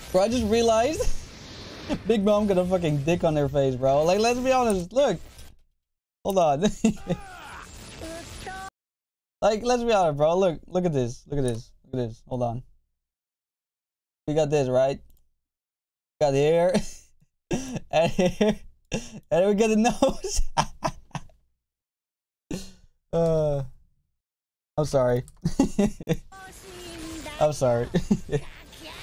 Bro, I just realized Big Mom got a fucking dick on their face, bro. Like, let's be honest. Look. Hold on. Like, let's be honest, bro. Look at this. Look at this. Look at this. Hold on. We got this, right? We got here. And here. And then we got the nose. I'm sorry. I'm sorry.